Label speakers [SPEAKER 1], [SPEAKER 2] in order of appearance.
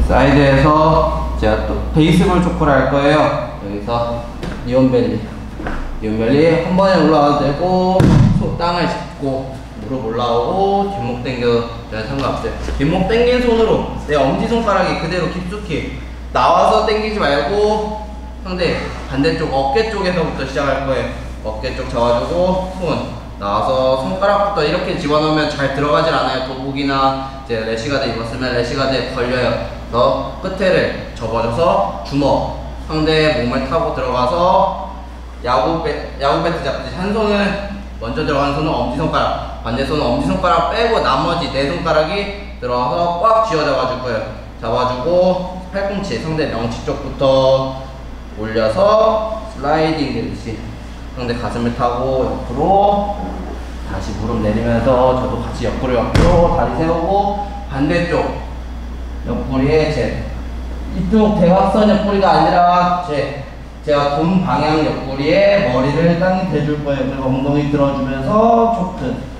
[SPEAKER 1] 사이드에서 제가 또 베이스볼 초크를 할 거예요. 여기서 니온벨리 한 번에 올라가도 되고, 땅을 짚고 무릎 올라오고 뒷목 당겨도 상관없어요. 뒷목 당긴 손으로 내 엄지손가락이 그대로 깊숙이 나와서 당기지 말고 상대 반대쪽 어깨 쪽에서부터 시작할 거예요. 어깨 쪽 잡아주고 손 나와서 손가락부터 이렇게 집어넣으면 잘 들어가질 않아요. 도복이나 이제 래시가드 입었으면 래시가드에 걸려요. 그래서 끝에를 접어줘서 주먹 상대의 몸을 타고 들어가서 야구 배트 잡듯이 한 손을 먼저 들어가는 손은 엄지손가락, 반대 손은 엄지손가락 빼고 나머지 네 손가락이 들어가서 꽉 쥐어 잡아줄 거예요. 잡아주고 팔꿈치 상대 명치 쪽부터 올려서 슬라이딩 되듯이 상대 가슴을 타고 옆으로 다시 무릎 내리면서 저도 같이 옆으로 다리 세우고 반대쪽 옆구리에 이쪽 대각선 옆구리가 아니라 제가 돈 방향 옆구리에 머리를 땅에 대줄 거예요. 그리고 엉덩이 들어주면서 초크